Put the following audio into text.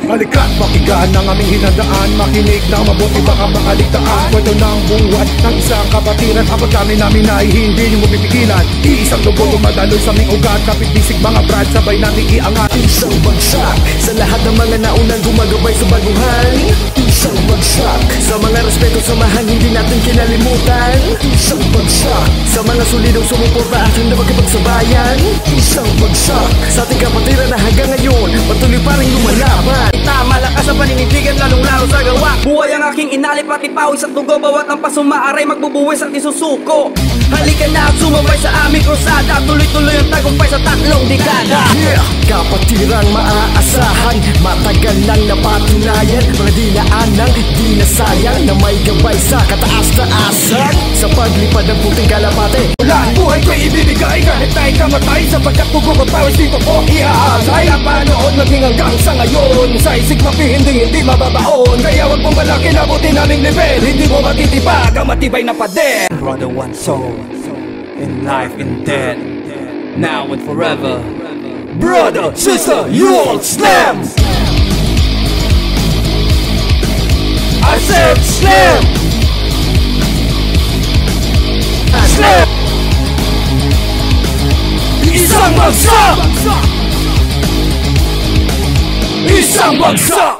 Halika't pakinggan ang aming hinandaan, makinig ng mabuti baka makaligtaan. Kwento ng buwan ng isang kapatiran, abot kami namin ay hindi nyo mapipigilan. Iisang dugo dumadaloy sa aming ugat, kapit-bisig mga brad, sabay namin iangat. Isang bagsak sa lahat ng mga naunang gumagabay sa baguhan. Isang bagsak sa mga respeto, samahan hindi natin kinalimutan. Isang bagsak sa mga solidong sumuporta at hindi magkapagsabayan. Isang bagsak sa ating kapatiran na hanggang ngayon patuloy pa rin lumalaban. Malakas sa paninindigan, lalong laro sa gawa. Buhay ang aking inalip, pati pawis at dugo. Bawat ang pasumaaray magbubuwis at isusuko. Halika na at sumabay sa aming krusada, tuloy-tuloy ang tagumpay sa 3 dekada. Kapatirang maaasahan, matagal nang napatunayan. Mga dinaanang di nasayang, na may gabay sa kataas-taasan. Sa paglipad ng puting kalapate, Lahat buhay ko'y ibibigay kahit tayo kamatay, sapagkat pugo ko pawis dito ko iaalay. Napanood maging hanggang sa ngayon, sa isig mapi hindi mababaon. Kaya wag mong malaki na buti naming level, hindi mo matitipag ang matibay na pader. Brother, one soul, in life, in death, now and forever. Brother, sister, you all slam! I said slam! Slam! Isang bagsak! Isang bagsak!